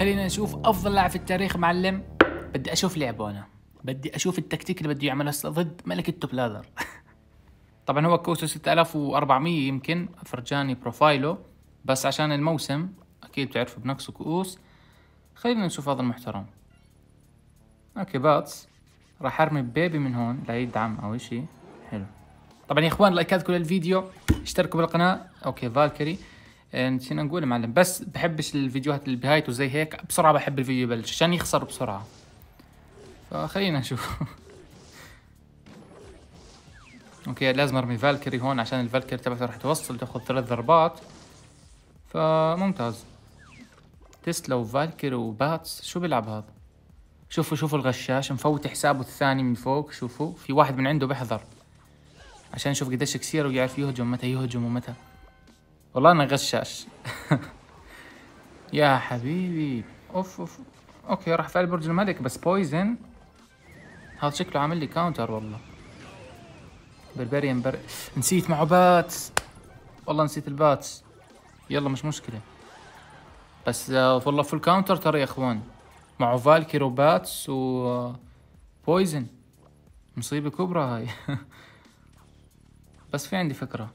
خلينا نشوف افضل لاعب في التاريخ معلم. بدي اشوف لعبه انا، بدي اشوف التكتيك اللي بده يعمله هسه ضد ملك التوب لادر. طبعا هو كوسو 6400 يمكن فرجاني بروفايله، بس عشان الموسم اكيد بتعرفوا بنقصوا كؤوس. خلينا نشوف هذا المحترم. اوكي باتس، راح ارمي بيبي من هون ليدعم او اشي حلو. طبعا يا اخوان لايكاتكم للفيديو، اشتركوا بالقناه. اوكي فالكري، نسينا نقول يا معلم، بس بحبش الفيديوهات اللي بهايته زي هيك بسرعه، بحب الفيديو يبلش عشان يخسر بسرعه. فخلينا نشوف. اوكي لازم ارمي فالكري هون عشان الفالكري تبعته راح توصل تاخذ 3 ضربات، فممتاز. تسلا وفالكري وباتس، شو بيلعب هذا؟ شوفوا الغشاش مفوت حسابه الثاني من فوق. شوفوا في واحد من عنده بيحضر عشان يشوف قديش كثير ويعرف يهجم متى يهجم ومتى. والله انا غشاش. يا حبيبي اوف. اوكي راح فعل برج الملك بس بويزن. هذا شكله عامل لي كاونتر والله. بربريان نسيت معه باتس، والله نسيت الباتس. يلا مش مشكلة، بس والله فول كاونتر ترى يا اخوان. معه فالكير وباتس و بويزن، مصيبة كبرى هاي. بس في عندي فكرة،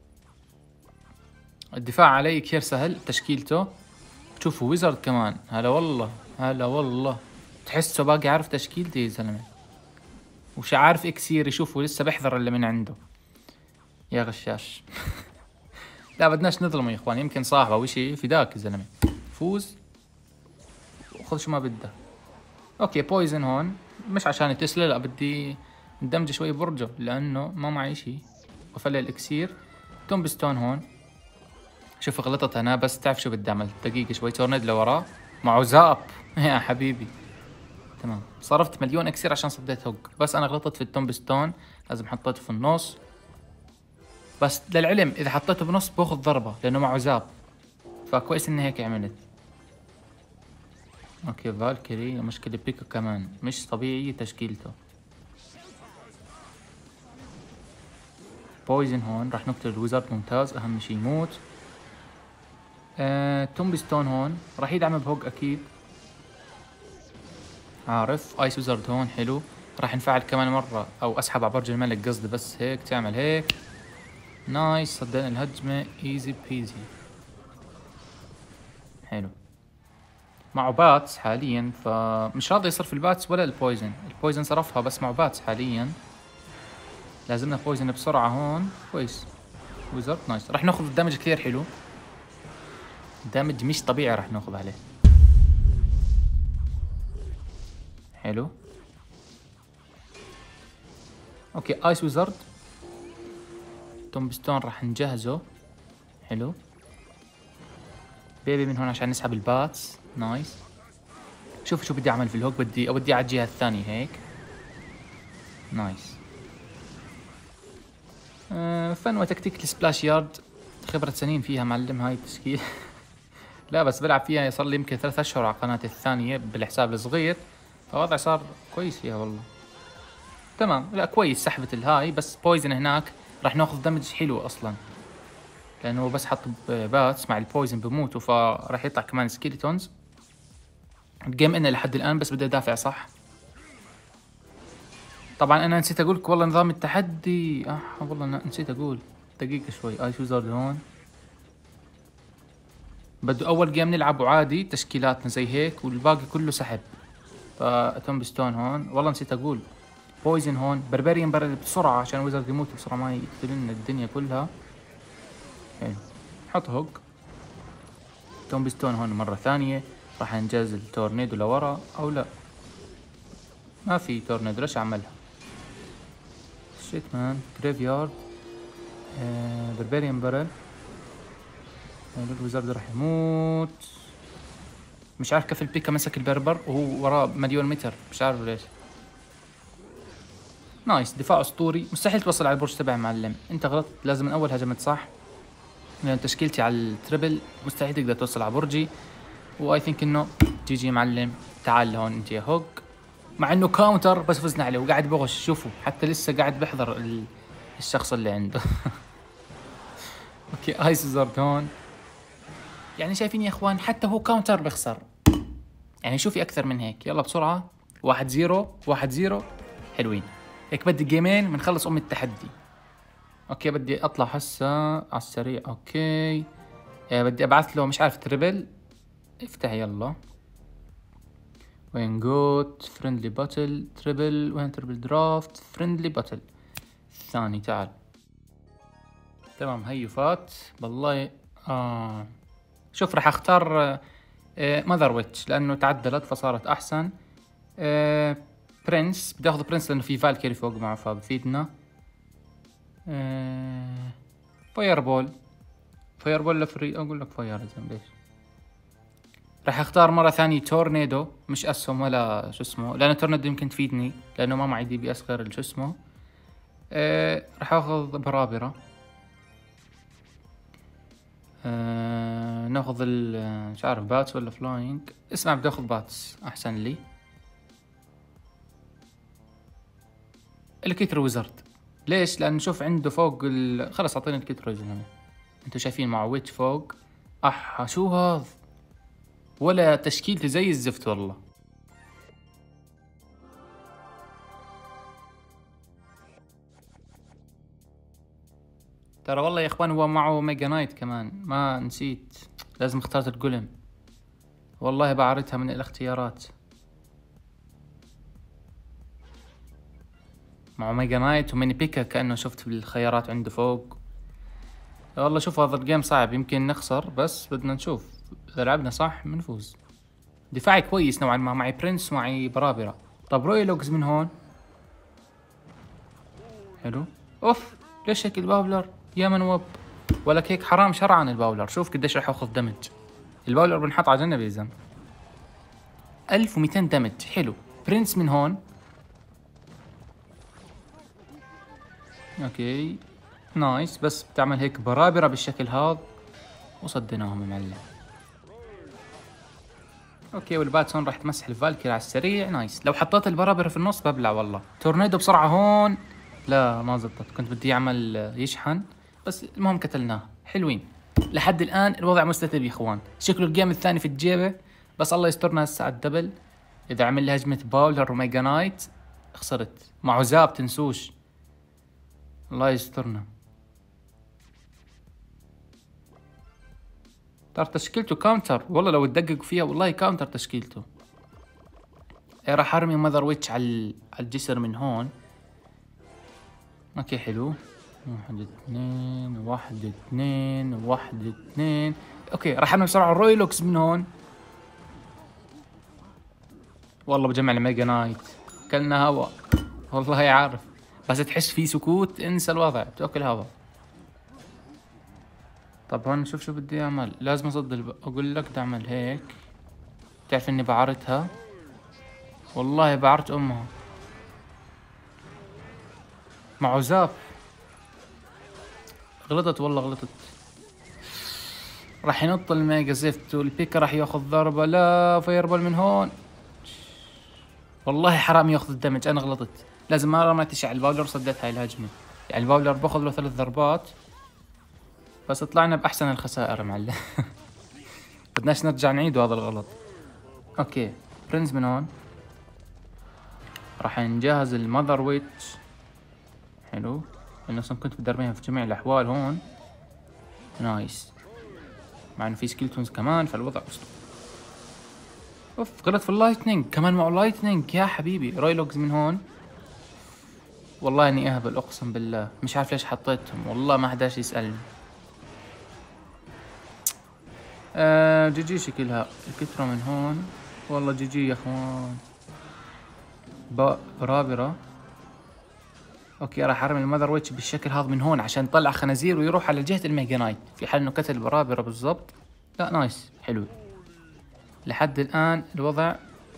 الدفاع علي كثير سهل تشكيلته. شوفوا ويزرد كمان، هلا والله تحسه باقي عارف تشكيلتي يا زلمة، وش عارف اكسير. يشوفوا لسه بحضر اللي من عنده يا غشاش. لا بدناش نظلمه يا اخوان، يمكن صاحبه او اشي فداك يا زلمة. فوز وخذ شو ما بده. اوكي بويزن هون مش عشان تسلا، لا بدي ندمج شوي برجه لانه ما معي اشي وفل الاكسير. تومبستون هون، شوف غلطت انا، بس تعرف شو بدي اعمل؟ دقيقة شوي تورنيد لورا معه زاب. يا حبيبي تمام، صرفت مليون اكسير عشان صديت هوك، بس انا غلطت في التومبستون، لازم حطيته في النص. بس للعلم اذا حطيته بنص باخذ ضربة لانه معه زاب، فكويس اني هيك عملت. اوكي فالكري، مشكلة بيكو كمان مش طبيعي تشكيلته. بويزن هون راح نقتل الويزارد، ممتاز، اهم شي يموت. تومبستون هون راح يدعم بهوك اكيد، عارف. ايس ويزارد هون حلو، راح نفعل كمان مرة او اسحب على برج الملك قصدي، بس هيك تعمل هيك. نايس، صدينا الهجمة ايزي بيزي. حلو، معه باتس حاليا فمش راضي يصرف الباتس ولا البويزن صرفها، بس معه باتس حاليا. لازمنا بويزن بسرعة هون. كويس ويزارد نايس، راح ناخذ الدمج كثير حلو، دامج مش طبيعي راح ناخذ عليه. حلو اوكي ايس ويزارد. تومبستون راح نجهزه. حلو، بيبي من هون عشان نسحب الباتس. نايس، شوف شو بدي اعمل في الهوك، بدي اوديه على الجهة الثانية هيك. نايس. فن وتكتيك السبلاش يارد، خبرة سنين فيها معلم هاي التشكيل. لا بس بلعب فيها صار لي يمكن 3 اشهر على قناتي الثانية بالحساب الصغير، فوضعي صار كويس فيها والله. تمام، لا كويس سحبة الهاي، بس بويزن هناك راح ناخذ دمج حلو اصلا، لانه بس حط باتس مع البويزن بموتوا، فراح يطلع كمان سكيلتونز. الجيم إنه لحد الان بس بدي ادافع صح. طبعا انا نسيت اقول لك والله نظام التحدي، والله نسيت اقول. دقيقة شوي، ايس ويزارد هون بده اول جيم نلعبه عادي تشكيلاتنا زي هيك، والباقي كله سحب. فتومبستون هون، والله نسيت اقول. بويزن هون، بربريان برد بسرعة عشان ويزارد يموت بسرعة ما يقتل لنا الدنيا كلها. حلو، حط هوك. تومبستون هون مرة ثانية، راح نجهز التورنيدو لورا او لا، ما في تورنيدو ليش اعملها؟ شيت مان جريف يارد. بربريان برل. الويزارد راح يموت. مش عارف كيف البيكا مسك البربر وهو وراه مليون متر، مش عارف ليش. نايس، دفاع اسطوري، مستحيل توصل على البرج تبعي معلم، انت غلط، لازم من اول هجمت صح، لان تشكيلتي على التربل مستحيل تقدر توصل على برجي. واي ثينك انه جي معلم، تعال لهون انت يا هوك، مع انه كاونتر بس فزنا عليه وقاعد بغش. شوفوا حتى لسه قاعد بحضر الشخص اللي عنده. اوكي ايس ويزارد هون، يعني شايفين يا اخوان حتى هو كاونتر بخسر. يعني شوفي اكثر من هيك. يلا بسرعه. 1-0 1-0. حلوين. هيك بدي جيمين بنخلص التحدي. اوكي بدي اطلع هسه على السريع. اوكي بدي ابعث له مش عارف تريبل. افتح يلا. وين جوت فريندلي باتل تريبل. وين تريبل درافت فريندلي باتل الثاني. تعال. تمام هيو فات والله. شوف راح اختار ماذر ويتش لانه تعدلت فصارت احسن. برنس بدي اخذ برنس لانه في فالكيري فوق معه فبفيدنا. فاير بول. فاير بول لفري. اقول لك فاير زين ليش. راح اختار مرة ثانية تورنيدو مش اسهم ولا شو اسمه لانه تورنيدو يمكن تفيدني لانه ما معي دي بي اس غير شو اسمه. راح اخذ برابرة. ناخذ مش عارف باتس ولا فلاينج. اسمع بدي اخذ باتس احسن لي. الكيتر ويزرد. ليش؟ لانه شوف عنده فوق خلص اعطيني الكيتر يا زلمه. انتوا شايفين مع ويتش فوق. شو هذا؟ ولا تشكيلته زي الزفت والله. ترى والله يا اخوان هو معه ميجا نايت كمان ما نسيت. لازم اخترت الجولم. والله بعرتها من الاختيارات. مع ميجا نايت وميني بيكا كأنه شفت بالخيارات عنده فوق. والله شوف هذا الجيم صعب يمكن نخسر بس بدنا نشوف. إذا لعبنا صح بنفوز. دفاعي كويس نوعا ما معي برنس ومعي برابرة. طب رويلوكس من هون. حلو. اوف ليش هيك الباولر يا من وب. ولك هيك حرام شرعا الباولر. شوف قديش راح ياخذ دمج. الباولر بنحط على جنب يا زلمة. 1200 دمج. حلو. برنس من هون. اوكي نايس بس بتعمل هيك برابرة بالشكل هذا وصديناهم يا معلم. اوكي والباتسون راح تمسح الفالكير على السريع. نايس. لو حطيت البرابرة في النص ببلع والله. تورنيدو بسرعة هون. لا ما زبطت. كنت بدي يعمل يشحن بس المهم قتلناه. حلوين. لحد الان الوضع مستتب يا اخوان. شكله الجيم الثاني في الجيبة بس الله يسترنا هسه على الدبل. اذا عمل لي هجمة باولر وميجا نايت خسرت. مع عزاب تنسوش. الله يسترنا. ترى تشكيلته كاونتر والله لو تدقق فيها والله كاونتر تشكيلته. راح ارمي ماذر ويتش على الجسر من هون. اوكي حلو. 1-2 1-2 1-2. اوكي راح ارمي بسرعة الرويلوكس من هون. والله بجمع الميجا نايت. كلنا هوا. والله عارف بس تحس في سكوت انسى الوضع بتاكل هوا. طب هون شوف شو بدي اعمل. لازم اصد اقول لك بدي اعمل هيك. تعرف اني بعرتها. والله بعرت امها. مع عزاب. غلطت والله غلطت. راح ينط الميجا زفت والبيكا راح ياخذ ضربة. لا فايربول من هون. والله حرام ياخذ الدمج. انا غلطت. لازم ما رميتش على الباولر صديت هاي الهجمة. يعني الباولر باخذ له 3 ضربات بس طلعنا باحسن الخسائر معلم. بدناش نرجع نعيد هذا الغلط. اوكي برنس من هون. راح نجهز المذر ويتش. حلو. لانه اصلا كنت بدي ارميها في جميع الاحوال هون. نايس. مع انه في سكيلتونز كمان فالوضع اسطوري. اوف غلط في اللايتنينج كمان. معه لايتنينج يا حبيبي. رويلوكس من هون. والله اني اهبل اقسم بالله. مش عارف ليش حطيتهم والله ما حداش يسألني. جي جي شكلها الكترة من هون. والله جي جي يا اخوان. برابرة. اوكي راح ارمي المذر ويتش بالشكل هذا من هون عشان طلع خنازير ويروح على جهة الميجا نايت في حال انه قتل برابرة بالضبط. لا نايس حلو. لحد الان الوضع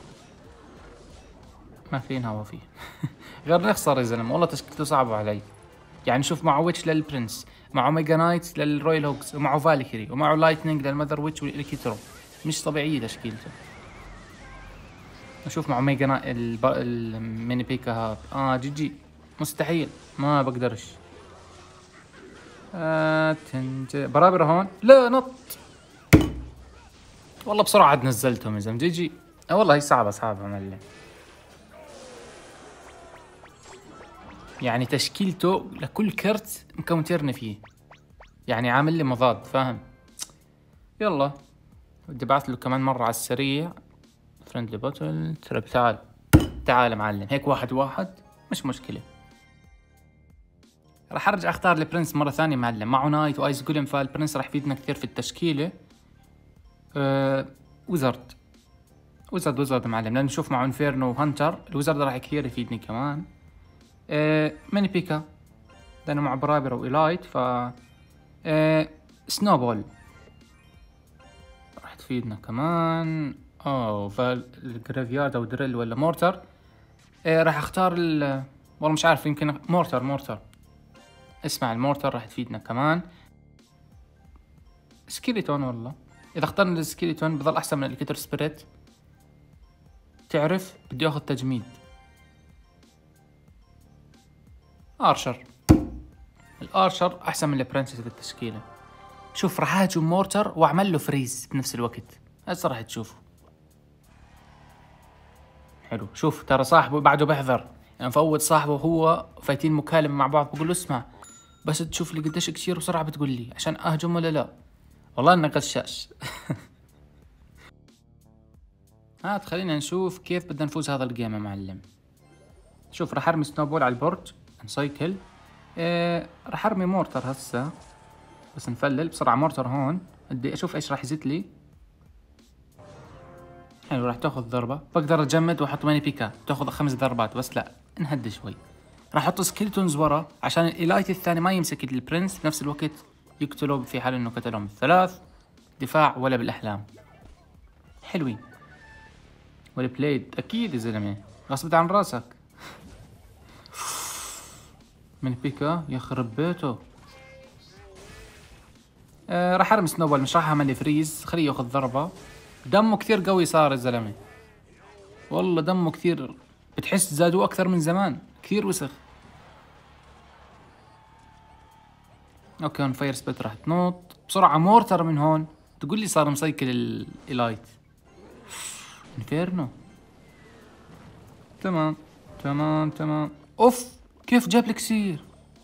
ما في هوا فيه. غير نخسر يا زلمة. والله تشكيلته صعبة علي. يعني شوف معه ويتش للبرنس. معه ميجا نايت للرويال هوكس ومعه فالكيري ومعه لايتنينج للمذر ويتش والكيترو. مش طبيعية تشكيلته. نشوف معه ميجا نايت الميني بيكا هذا. جي جي. مستحيل ما بقدرش. برابر هون. لا نط. والله بسرعة عاد نزلتهم يا زلمة. جي جي. والله هي صعبة صعبة معلم. يعني تشكيلته لكل كرت مكونترني فيه، يعني عامل لي مضاد، فاهم؟ يلا بدي ابعث له كمان مرة على السريع. فريندلي بوتل ترى، تعال تعال يا معلم، هيك 1-1 مش مشكلة. راح ارجع اختار البرنس مرة ثانية معلم، معه نايت وايس جولم، فالبرنس راح يفيدنا كثير في التشكيلة. ويزرد ويزرد معلم، لأن نشوف معه انفيرنو وهانتر، الويزرد راح كثير يفيدني كمان. ميني بيكا لأنه مع برابر وإيلايت، ف سنوبول راح تفيدنا كمان. فالجرافيارد أو دريل ولا مورتر. راح اختار والله مش عارف، يمكن مورتر. اسمع، المورتر راح تفيدنا كمان. سكيليتون، والله إذا اخترنا السكيليتون بضل أحسن من الكتر سبيريت. تعرف بدي اخذ تجميد. ارشر، الارشر احسن من البرنسس في التشكيله. شوف راح اهجم مورتر واعمل له فريز بنفس الوقت، هسه راح تشوفوا. حلو، شوف ترى صاحبه بعده بحذر، يعني مفوت صاحبه وهو فايتين مكالمه مع بعض، بقول له اسمع بس تشوف لي قديش كثير بسرعه بتقول لي عشان اهجم ولا لا. والله انك غشاش. هات خلينا نشوف كيف بدنا نفوز هذا الجيم يا معلم. شوف راح ارمي سنوبول على البورج، نسايكل. راح ارمي مورتر هسه، بس نفلل بسرعة مورتر هون. بدي اشوف ايش راح يزيد لي. حلو، راح تاخذ ضربة، بقدر اجمد واحط ماني بيكا تاخذ 5 ضربات، بس لا نهدي شوي. راح احط سكيلتونز ورا عشان الايلايت الثاني ما يمسك البرنس بنفس الوقت، يقتله في حال انه قتلهم الثلاث. دفاع ولا بالاحلام. حلوين. والبليد اكيد يا زلمة، غصبت عن راسك. من بيكا يخرب بيته. راح ارمي سنوبول، مش راح اعمل فريز، خليه ياخذ ضربة. دمه كثير قوي صار الزلمة، والله دمه كثير، بتحس زادوا اكثر من زمان، كثير وسخ. اوكي هون فاير سبيت راح تنط بسرعة. مورتر من هون، تقول لي صار مسيكل الايلايت. انفيرنو. تمام. اوف كيف جاب الكسير.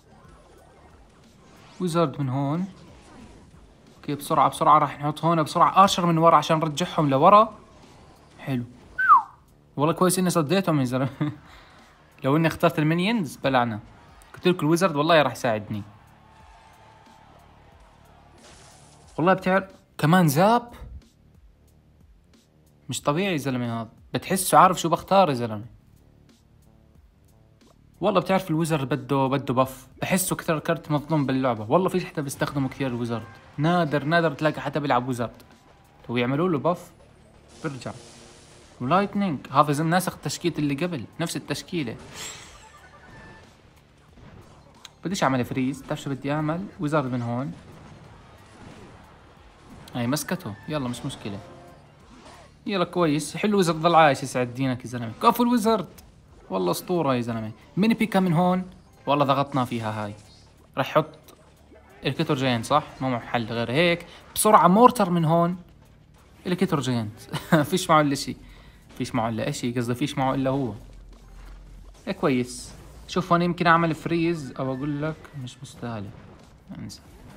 ويزارد من هون. اوكي بسرعة راح نحط هون بسرعة ارشر من ورا عشان نرجعهم لورا. حلو، والله كويس اني صديتهم يا زلمة. لو اني اخترت المينيونز بلعنا. قلت لكم الويزرد والله راح يساعدني. والله بتعرف كمان زاب، مش طبيعي يا زلمة، هذا بتحسه عارف شو بختار يا زلمة. والله بتعرف الويزرد بده بف، بحسه كثير كرت مظلوم باللعبة، والله فيش حدا بيستخدمه كثير الويزرد، نادر تلاقي حدا بيلعب ويزرد. لو يعملوا له بف برجع. ولايتنينج هذا زي ناسخ تشكيلة اللي قبل، نفس التشكيلة. بديش اعمل فريز، بتعرف شو بدي اعمل؟ ويزرد من هون. هاي مسكته، يلا مش مشكلة. يلا كويس، حلو الويزرد ضل عايش، يسعد دينك يا زلمة. كفو الويزرد، والله اسطورة يا زلمة. ميني بيكا من هون، والله ضغطنا فيها هاي. راح يحط الكتر جاينت صح؟ ما معه حل غير هيك. بسرعة مورتر من هون. الكتر جاينت. فيش معه الا شي، فيش معه الا اشي، قصدي فيش معه الا هو. إيه كويس. شوف هون يمكن اعمل فريز او اقول لك مش مستاهلة، انسى.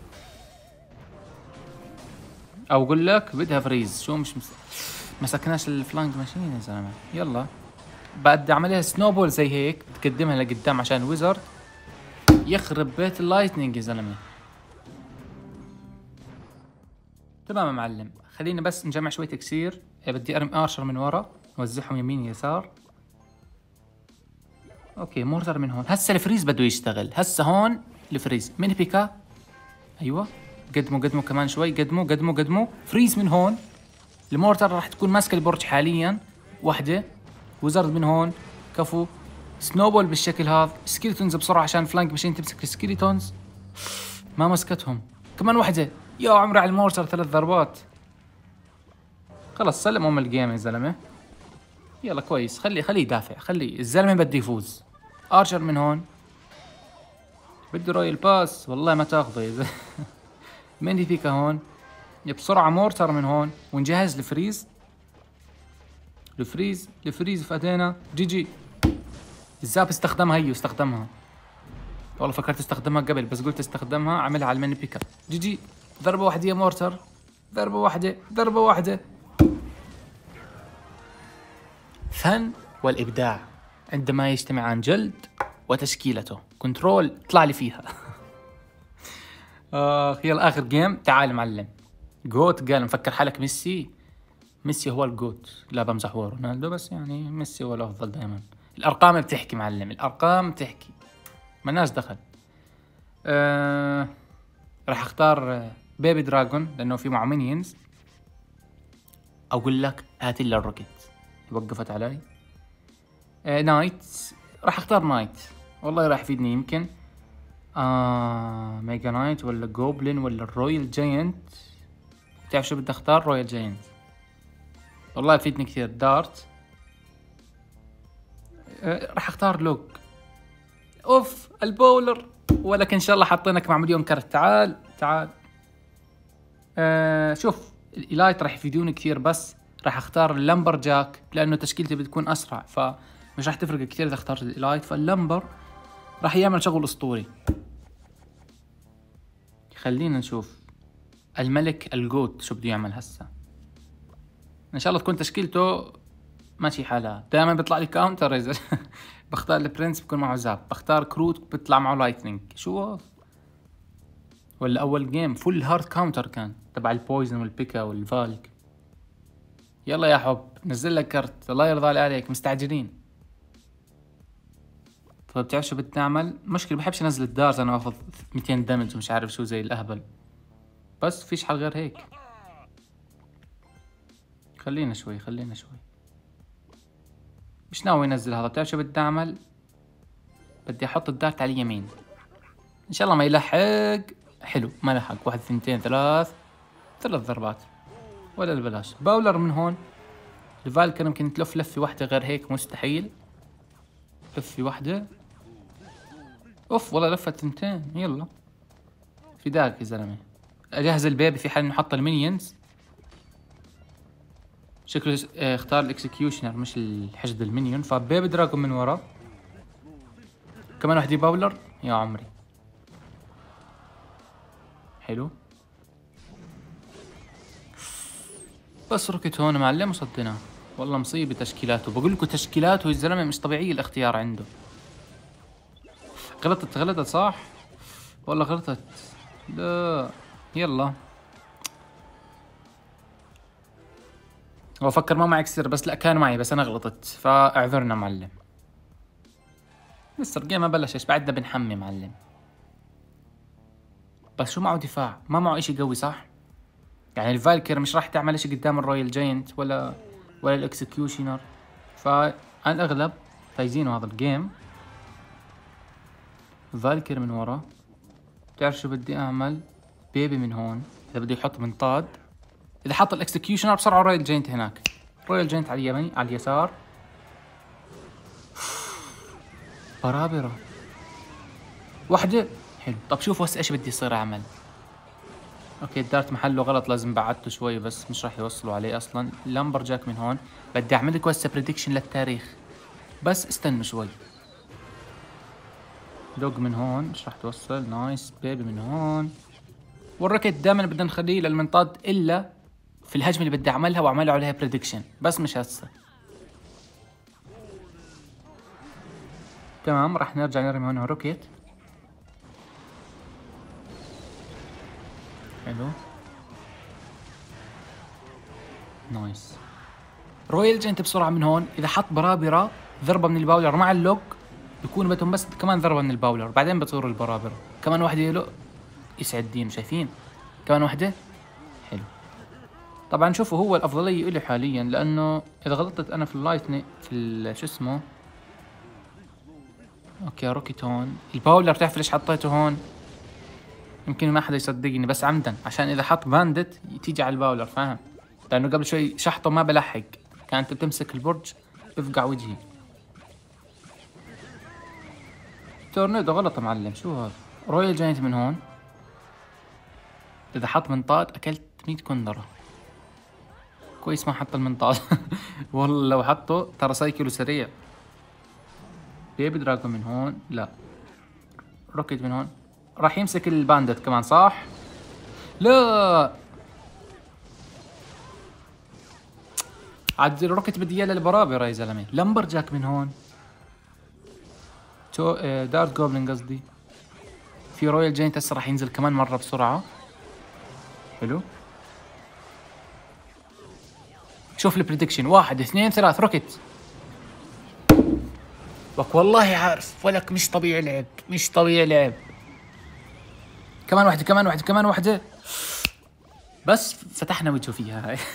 او اقول لك بدها فريز، شو مش مسكناش الفلانك ماشين يا زلمة. يلا بدي اعملها سنوبول زي هيك، بتقدمها لقدام عشان ويزرد. يخرب بيت اللايتنينج يا زلمة. تمام يا معلم، خلينا بس نجمع شوية اكسير. بدي ارمي ارشر من ورا، وزعهم يمين يسار. اوكي مورتر من هون. هسه الفريز بده يشتغل، هسه هون الفريز. ميني بيكا، ايوه قدموا كمان شوي، قدموا فريز من هون. المورتر راح تكون ماسكه البرج حاليا، وحده. وزرد من هون، كفو. سنوبول بالشكل هذا. سكيلتونز بسرعه عشان فلانك مشين تمسك السكيلتونز، ما مسكتهم. كمان وحده، يا عمري على المورتر 3 ضربات. خلص سلم الجيم يا زلمه. يلا كويس، خليه يدافع، خليه الزلمه بده يفوز. ارشر من هون، بده رويال باس، والله ما تاخذه يا زلمه. ميني بيكا هون. بسرعة مورتر من هون ونجهز الفريز. الفريز فادينا. جي جي. الزاب استخدمها، هي استخدمها. والله فكرت استخدمها قبل بس قلت استخدمها، عملها على الميني بيكر. جي جي. ضربة واحدة يا مورتر، ضربة واحدة، ضربة واحدة. فن والإبداع عندما يجتمعان جلد وتشكيلته. كنترول طلع لي فيها. يلا آخر جيم. تعال معلم. جوت قال مفكر حالك ميسي؟ ميسي هو الجوت. لا بمزح، هو رونالدو بس يعني ميسي هو الأفضل دائما. الأرقام بتحكي معلم، الأرقام بتحكي، مالناش دخل. راح اختار بيبي دراجون لأنه في معه مينيونز. أقول لك هات لي الروكيت. وقفت علي. نايت. راح اختار نايت، والله راح يفيدني يمكن. ميجا نايت ولا جوبلين ولا الرويال جاينت. تعرف شو بدي اختار؟ رويال جاينت، والله يفيدني كثير. دارت. راح اختار لوج. اوف البولر، ولكن ان شاء الله حاطينك مع مليون كرت. تعال تعال. شوف الايلايت راح يفيدوني كثير، بس راح اختار اللمبر جاك لانه تشكيلتي بتكون اسرع، فمش راح تفرق كثير اذا اخترت الايلايت. فاللمبر راح يعمل شغل اسطوري. خلينا نشوف الملك الجوت شو بده يعمل هسه. ان شاء الله تكون تشكيلته ماشي حالها. دائما بيطلع لي كاونتر. بختار البرنس بكون معه زاب، بختار كروت بيطلع معه لايتنينج. شو ولا اول جيم فول هارد كاونتر كان تبع البويزن والبيكا والفالك. يلا يا حب نزل لك كرت، الله يرضى عليك، مستعجلين. فبتعرف شو بدي اعمل؟ مشكلة بحبش انزل الدارز، انا اخذ 200 دمج ومش عارف شو زي الاهبل، بس فيش حل غير هيك. خلينا شوي. مش ناوي انزل هذا. بتعرف شو بدي اعمل؟ بدي احط الدارت على اليمين، ان شاء الله ما يلحق. حلو ما لحق. 1 2 3 ضربات ولا البلاش. باولر من هون. الفالكر يمكن تلف لفة واحدة، غير هيك مستحيل. لفة واحدة. اوف والله لفت 2. يلا فداك يا زلمة. اجهز البيبي في حال انه حط المينيونز. شكله اختار الاكسكيوشنر مش الحشد المينيون. فبيبي دراجون من ورا. كمان واحدة باولر يا عمري. حلو. بس روكيت هون معلم وصدنا. والله مصيبة تشكيلاته، بقول لكم تشكيلاته يا زلمة مش طبيعية الاختيار عنده. غلطت صح؟ والله غلطت. لا يلا. هو فكر ما معي كسر، بس لا كان معي، بس انا غلطت فاعذرنا معلم. لسه الجيم ما بلشش، بعدنا بنحمي معلم. بس شو معه دفاع؟ ما معه اشي قوي صح؟ يعني الفالكر مش راح تعمل اشي قدام الرويال جاينت ولا الاكسكيوشنر، فعلى الاغلب فايزينه هذا الجيم. فالكر من ورا. بتعرف شو بدي اعمل؟ بيبي من هون اذا بده يحط منطاد. اذا حط الاكسكيوشنر بسرعه رويال جاينت هناك. رويال جاينت على اليمين على اليسار. برابرة واحدة. حلو. طب شوفوا هسه ايش بدي يصير اعمل. اوكي الدارت محله غلط، لازم بعدته شوي بس مش راح يوصلوا عليه اصلا. لامبر جاك من هون. بدي اعمل لكم هسه بريدكشن للتاريخ، بس استنوا شوي. لوج من هون مش راح توصل. نايس. بيبي من هون. والروكيت دائما بدنا نخليه للمنطاد الا في الهجمة اللي بدي اعملها واعمل عليها بريدكشن، بس مش هسه. تمام راح نرجع نرمي هون روكيت. حلو. نايس. رويال جنت بسرعة من هون. إذا حط برابرة ضربة من الباولر مع اللوك بيكون بدهم بس كمان ضربة من الباولر، بعدين بتصيروا البرابرة. كمان واحدة يلو. يسعد دين. شايفين؟ كمان واحدة. حلو. طبعا شوفوا هو الأفضلية إلي حاليا، لأنه إذا غلطت أنا في اللايتني في شو اسمه. أوكي روكيت هون. الباولر تعرف ليش حطيته هون؟ يمكن ما حدا يصدقني بس عمدا، عشان إذا حط باندت تيجي على الباولر، فاهم؟ لأنه قبل شوي شحطه ما بلحق، كانت بتمسك البرج بفقع وجهي. تورنيدو غلط معلم. شو هذا؟ رويال جاينت من هون. إذا حط منطاد أكلت 100 كندرة. كويس ما حط المنطاد. والله لو حطه ترى سايكله سريع. بيبي دراجون من هون، لا روكيت من هون، راح يمسك الباندت كمان صح؟ لا عاد الروكيت بدي اياه للبرابر يا زلمه. لمبر جاك من هون، دارت جوبلين قصدي. في رويال جاينت هسه راح ينزل كمان مره بسرعه. حلو، شوف البريدكشن، 1 2 3 روكيت. لك والله عارف ولك مش طبيعي لعب، مش طبيعي لعب. كمان واحدة كمان واحدة كمان واحدة، بس فتحنا وجهه فيها هاي.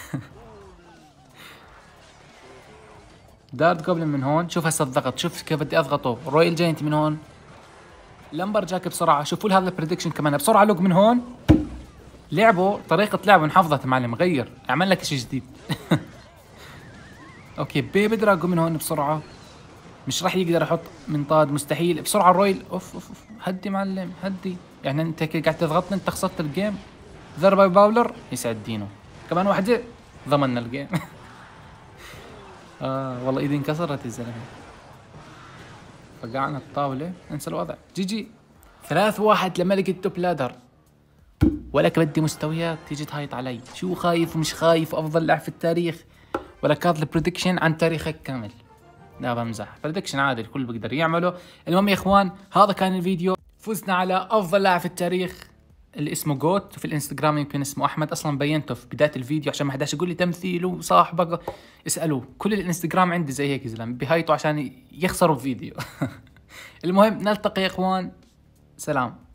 دارت جوبلin من هون، شوف هسه الضغط، شوف كيف بدي اضغطه. رويال جاينت من هون، لمبر جاك بسرعة. شوفوا هذا البريدكشن كمان بسرعة. لوج من هون، لعبه طريقة لعبه انحفظت معلم، غير اعمل لك شيء جديد. اوكي بيبي دراجو من هون بسرعة، مش راح يقدر يحط منطاد، مستحيل. بسرعة الرويل، اوف هدي معلم هدي، يعني انت هيك قاعد تضغطني، انت خسرت الجيم. ضربة باولر يسعد دينه، كمان واحدة ضمننا الجيم. والله ايدي انكسرت يا زلمة. فقعنا الطاولة، انسى الوضع. جي 3-1 لملك التوب لادر. ولك بدي مستويات تيجي تهايط علي، شو خايف ومش خايف، افضل لاعب في التاريخ. ولك هذا البريدكشن عن تاريخك كامل. لا بمزح، بريدكشن عادي الكل بيقدر يعمله. المهم يا اخوان، هذا كان الفيديو. فزنا على افضل لاعب في التاريخ اللي اسمه جوت، وفي الانستغرام يمكن اسمه احمد. اصلا بينته في بدايه الفيديو عشان ما حداش يقول لي تمثيل وصاحبك. اسالوه، كل الانستغرام عندي زي هيك زلمه بهايطوا عشان يخسروا الفيديو. المهم نلتقي يا اخوان، سلام.